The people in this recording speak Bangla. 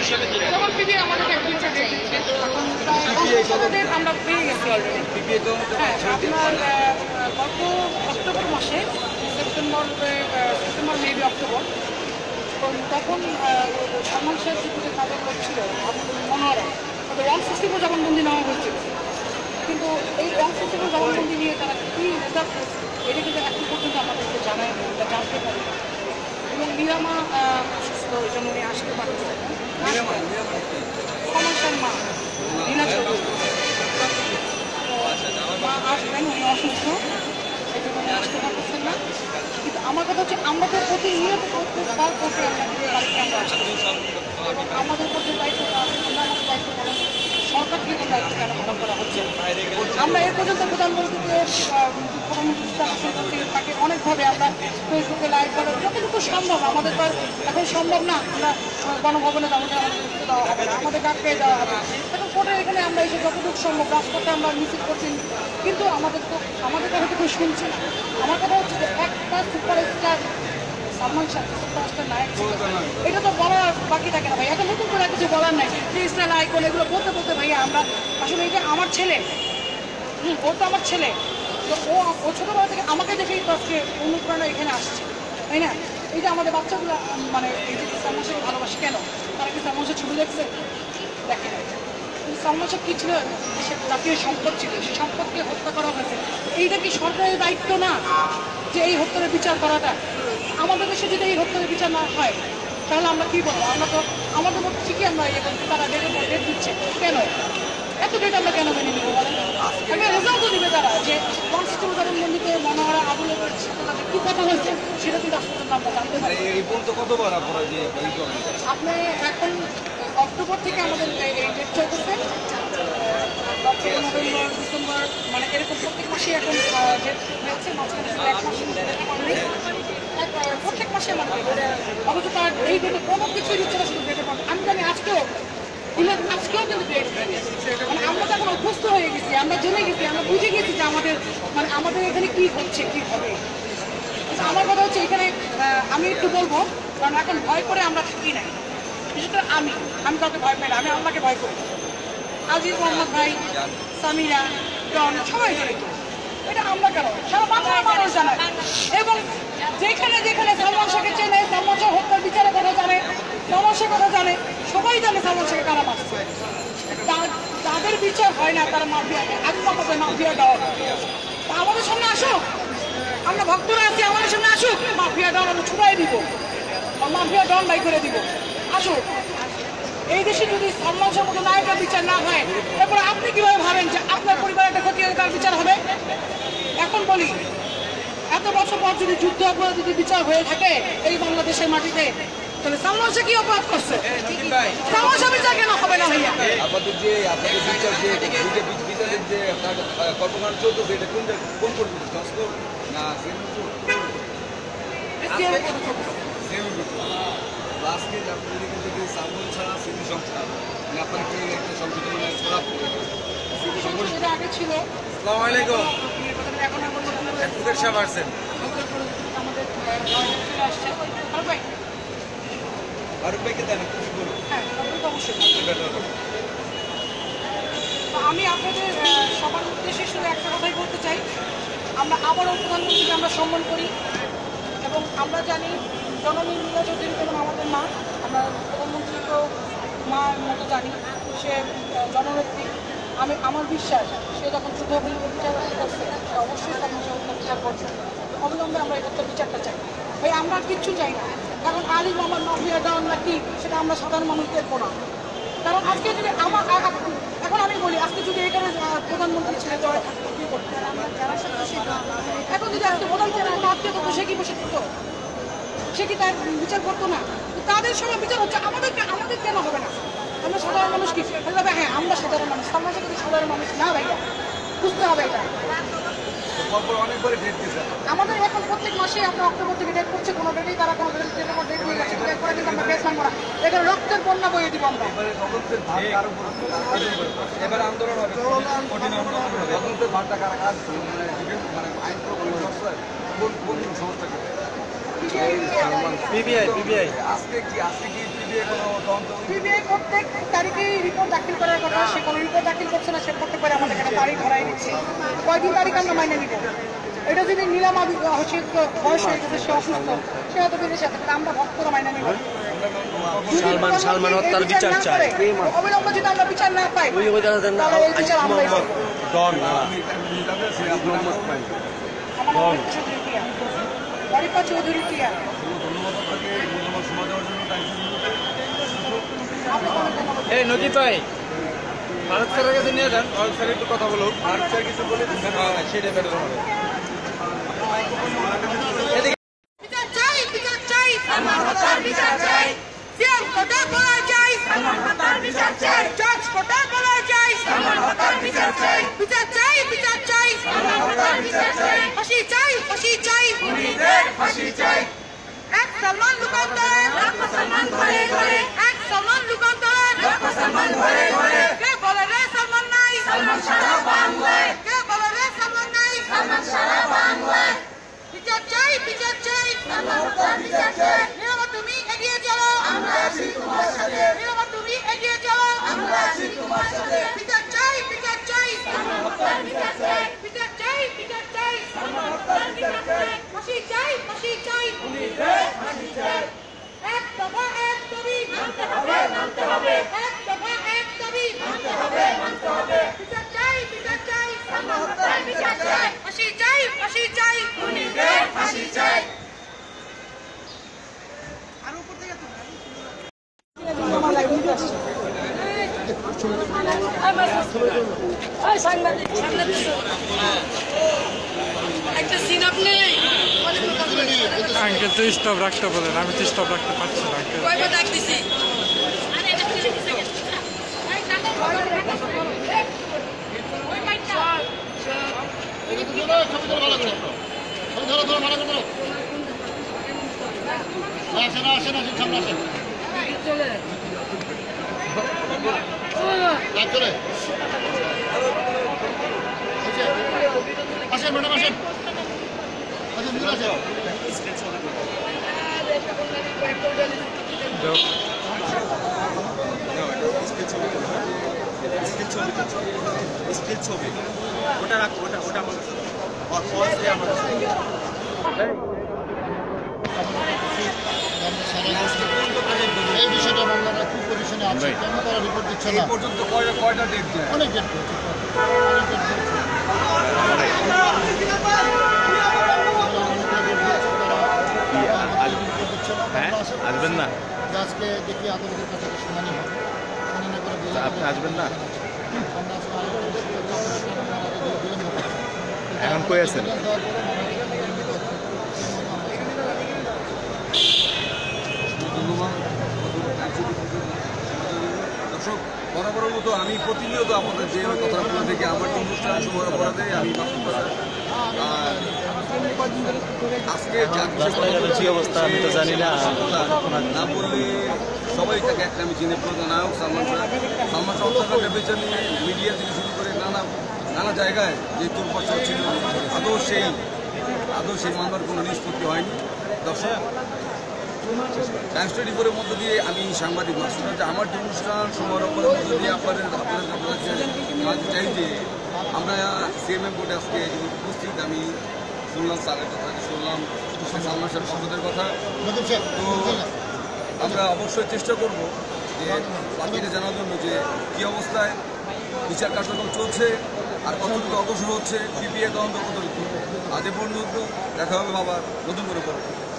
তখন পিবি আমাদেরকে একটা বিচার চাই, আমরা পেয়ে গেছি অলরেডি। হ্যাঁ, আপনার গত অক্টোবর মাসে সেপ্টেম্বর মেবি অক্টোবর, তখন সালমান শাহ যে তাদের লোক ছিল মনোয়ারা, তাদের 164 জবানবন্দি নেওয়া হয়েছিল। কিন্তু এই 164 জবানবন্দি নিয়ে তারা কী রেজাল্ট করেছে এটা কিন্তু এখন পর্যন্ত আমাদেরকে জানায় না, আমরা জানতে পারি। এবং নিরামা অসুস্থ, ওই জন্য উনি আসতে পারছে না। সমস্যার মা রিনা চৌধুরী মা আসবেন, উনি অসুস্থ, এই জন্য উনি আসতে পারতেছেন না। কিন্তু আমার কথা হচ্ছে আমরা তো প্রতিনিয়ত তার করতে বাড়িতে আমরা আসছি, এবং আমাদের প্রতি দায়িত্বটা আমরা আমাদের দায়িত্ব পালন, সরকার থেকে দায়িত্ব কেন পালন করা হচ্ছে। আমরা এ পর্যন্ত প্রধানমন্ত্রীকে তাকে অনেকভাবে আমরা ফেসবুকে লাইভ করা যতটুকু সম্ভব, আমাদের তো এখন সম্ভব না আমরা গণভবনে যাবো, দেওয়া হবে না, আমাদের ডাক পেয়ে দেওয়া হবে। এখন কোর্টের এখানে আমরা এসে যতটুকু সম্ভব রাজপথে আমরা মিছিল করছি, কিন্তু আমাদের কথা কেউ শুনছে না। আমার কথা হচ্ছে যে একটা সুপারস্টার সালমান শাহ সুপারস্টার নায়ক ছিল, এটা তো বলার বাকি থাকে না ভাই। এখন নতুন করে কিছু বলার নাই, যে স্টাইল আইকন এগুলো বলতে বলতে ভাইয়া আমরা আসলে এটা আমার ছেলে, ও তো আমার ছেলে, তো ও ছোটোবেলা থেকে আমাকে দেখেই তো আজকে অনুপ্রেরণা এখানে আসছে, তাই না? এই যে আমাদের বাচ্চাগুলো মানে এই যে সালমান শাহকে ভালোবাসে কেন, তারা কি সালমান শাহ ছবি দেখছে? দেখে না। সালমান শাহ কী ছিল? সে জাতীয় সম্পদ ছিল, সেই সম্পদকে হত্যা করা হয়েছে। এইটা কি সরকারের দায়িত্ব না যে এই হত্যার বিচার করাটা? আমাদের দেশে যদি এই হত্যার বিচার না হয় তাহলে আমরা কী বলবো? আমরা তো আমাদের মধ্যে ঠিকই আমরা ইয়ে করছি, তারা ডেট দিচ্ছে কেন? এত ডেট আমরা কেন মেনে নিব বলেন? একটা রেজাল্টও দিবে তারা যে 164 জবানবন্দিতে মনোহরা আবুলের সাথে তাদের কী কথা হয়েছে সেটা কিন্তু আজ পর্যন্ত আমরা জানতে পারি। আপনি এখন অক্টোবর থেকে আমাদের এই ডেট চলতেছে, অক্টোবর নভেম্বর ডিসেম্বর মানে এরকম প্রত্যেক মাসে এখন ডেট হয়েছে, মাঝখানে এক মাস প্রত্যেক মাসে আমাদের অথচ তার এই ডেটে কোনো কিছুই দিচ্ছে না, শুধু ডেটে পাবে। আমি জানি আজকেও কিন্তু ডেট মানে আমরা তো এখন অভ্যস্ত হয়ে গেছি, আমরা জেনে গেছি, আমরা বুঝে গেছি যে আমাদের এখানে কী হচ্ছে কী হবে। আমার কথা হচ্ছে এখানে আমি একটু বলবো, কারণ এখন ভয় করে আমরা থাকি নাই, বিশেষ করে আমি কাউকে ভয় পাই না, আমি আল্লাহকে ভয় করি। আজিজ মোহাম্মদ ভাই, সামিরা, ডন সবাই জড়িত, এটা আমরা কেন সারা বাংলার মানুষ জানায়। এবং যেখানে যেখানে সালমান শাহকে চেনে, সালমান শাহ হত্যার বিচারের কথা জানে, সালমান শাহের কথা জানে, সবাই জানে সালমান শাহকে কারা মারছে। তাদের বিচার হয় না, তারা মাফিয়াকে আত্মা করবে, মাফিয়া ডন আমাদের সামনে আসুক, আমরা ভক্তরা আছি, আমাদের সামনে আসুক, মাফিয়া ডন আমরা ছুটাই দিব, মাফিয়া ডন বাই করে দিব, আসুক। এই দেশে যদি সালমান শাহের মতো নায়কের বিচার না হয়, এরপরে আপনি কিভাবে ভাবেন যে আপনার পরিবারের একটা ক্ষতিকার বিচার হবে? এখন বলি, এত বছর পর যদি যুদ্ধ অপরাধ যদি বিচার হয়ে থাকে এই বাংলাদেশের মাটিতে, তাহলে সালমান শাহ কি অপরাধ করছে? সালমান শাহ বিচার কেন হবে না ভাইয়া? আপনাদের যে বিচার বিচারের যে কর্মকাণ্ড চলতেছে, এটা কোন পর্যন্ত না আজকে আপনাদের এখান থেকে সালমান শাহ স্মৃতি সংস্থা আপনার কি একটা সংশোধন আগে ছিল। আসসালামু আলাইকুম, অ্যাডভোকেট সাহেব আসছেন। আমাদের আসছে ফারুক ভাইকে দেন কিছু বলুন। হ্যাঁ, আমি আপনাদের সবার উদ্দেশ্যে শুধু একটা কথাই বলতে চাই, আমরা আবারও প্রধানমন্ত্রীকে আমরা সম্মান করি এবং আমরা জানি জননী লীলা চৌধুরী এবং আমাদের মা, আমরা প্রধানমন্ত্রীকেও মার মতো জানি, সে জননেত্রী। আমার বিশ্বাস সে যখন যুদ্ধ বিচার করছে সে অবশ্যই সালমান বিচার করছে, অবিলম্বে আমরা এই হত্যার বিচারটা চাই ভাই, আমরা কিচ্ছু চাই না। এখন আলী মোহাম্মদ মাফিয়া ডাউন না কি সেটা আমরা সাধারণ মানুষ দেখবো না, কারণ আজকে যদি এখন আমি বলি আজকে যদি এখানে প্রধানমন্ত্রী ছেড়ে জয় থাকতো কী করতো, এখন যদি আজকে প্রধানমন্ত্রী কোনো আত্মীয় করতো সে কি বসে থাকতো, সে কি তার বিচার করতো না? তাদের সময় বিচার হচ্ছে, আমাদের কেন হবে না? আমরা সাধারণ মানুষ কি হ্যাঁ আমরা সাধারণ মানুষ, সমাজে কিন্তু সাধারণ মানুষ না ভাইয়া, বুঝতে হবে এটা। আমাদের এখন প্রত্যেক মাসে আমরা অক্টোবর থেকে ডেট করছি, কোনো ডেটেই তারা কোনো ডেট দিয়ে গেছে, এরপরে কিন্তু আমরা বেসমান করা এখানে রক্তের বন্যা বইয়ে দিব আমরা। এবার আন্দোলন হবে, কঠিন আন্দোলন হবে, তদন্তের ভারটা কারা কাজ মানে আইন কোন সংস্থা আজকে কি পিবিআই কোনো তদন্ত? পিবিআই প্রত্যেক তারিখে রিপোর্ট দাখিল করার কথা, সে কোনো রিপোর্ট দাখিল করছে না, সে করতে পারে আমাদের এখানে তারিখ ধরাই দিচ্ছে। কয়দিন তারিখ আমরা মাইনে নিব? এটা যদি নিলাম হচ্ছে বয়স হয়ে গেছে, সে অসুস্থ, সে হয়তো বিদেশে আছে, আমরা ভক্তরা মাইনে নিব। সালমান হত্যার বিচার চাই। অবিলম্বে যদি আমরা বিচার না পাই তাহলে এই বিচার আমরাই চাই। ওয়ারিফা চৌধুরী টিয়া। এই নদী ভাই ভারত স্যারের কাছে নিয়ে যান, ভারত স্যার একটু কথা বলুক। ভারত স্যার কিছু বলে সেটা বেটার হবে। বিচার চাই, বিচার চাই, সালমান হত্যার বিচার চাই, সিএম কোটা বলা চাই, সালমান হত্যার বিচার চাই, জজ কোটা বলা চাই, সালমান হত্যার বিচার চাই, বিচার চাই, বিচার চাই, সালমান হত্যার বিচার চাই, ফাঁসি চাই, ফাঁসি চাই, খুনিদের ফাঁসি চাই। এক সালমান লুকান্তর, লাখ সালমান ঘরে ঘরে, এক সালমান লুকান্তর, লাখ সালমান ঘরে ঘরে, কে বলে রে সালমান নাই, সালমান সারা বাংলায়, কে বলে রে সালমান নাই, সালমান সারা বাংলায়। বিচার চাই, বিচার চাই, সালমান হত্যার বিচার চাই। নীরবা তুমি এগিয়ে চলো, আমরা আছি তোমার সাথে। নীরবা তুমি এগিয়ে চলো, আমরা আছি তোমার সাথে। বিচার চাই, বিচার চাই, সালমান হত্যার বিচার চাই, বিচার চাই, বিচার চাই, সালমান হত্যার বিচার চাই, ফাঁসি চাই, ফাঁসি চাই, খুনিদের ফাঁসি চাই। এক দফা এক দাবি মানতে হবে, মানতে হবে, এক দফা এক দাবি মানতে হবে, মানতে হবে। বিচার চাই, বিচার চাই, সালমান হত্যার বিচার চাই, ফাঁসি চাই, ফাঁসি চাই, খুনিদের ফাঁসি চাই। আর উপর থেকে একটা সিন আপনি আঙ্কেল তো স্টপ রাখতে বলেন, আমি তো স্টপ রাখতে পারছি না আঙ্কেল। কয়বার ডাক দিছি? আসেন ম্যাডাম, আসেন, আসেন, ভিতরে আসেন। ওটা রাখো, ওটা আমার কাছে এই বিষয়টা বাংলারা কি পজিশনে আছে, কেন তারা রিপোর্ট দিচ্ছে না? এই পর্যন্ত কয়টা ডেট দেয়? অনেক ডেট দিচ্ছে, আসবেন না? আজকে দেখি আদালতের কাছে শুনানি হবে, শুনানি করে আপনি আসবেন না? আমরা আজকে এখন কই আছেন? দর্শক, বরাবরের মতো আমি প্রতিনিয়ত আপনাদের যে কথাগুলো থেকে আমার অনুষ্ঠান সময় অপরাধে আমি আজকে কি অবস্থা আমি তো জানি না। না বললে সবাই তাকে একটা আমি চিনে প্রধান নায়ক সালমান শাহ। সালমান শাহ হত্যাকাণ্ডের বিচার নিয়ে মিডিয়া থেকে শুরু করে নানা জায়গায় যে তোলপাড় ছিল, আদৌ সেই মামলার কোনো নিষ্পত্তি হয়নি। দর্শক, টাইমস 24-এর মধ্য দিয়ে আমি সাংবাদিক মাসুদ যে আমার যে অনুষ্ঠান সময়ের মধ্য দিয়ে আপনাদের কাছে চাই যে আমরা সিএমএম কোর্টে আজকে উপস্থিত। আমি শুনলাম স্যারের কথা, শুনলাম সালমান শাহর পক্ষদের কথা। তো আমরা অবশ্যই চেষ্টা করব যে বাকিকে জানার জন্য যে কী অবস্থায় বিচার কার্যক্রম চলছে আর কতটুকু অগ্রসর হচ্ছে, পিবিআই তদন্ত কতটুকু। আজ পর্যন্ত দেখা হবে বাবা নতুন করে করবো।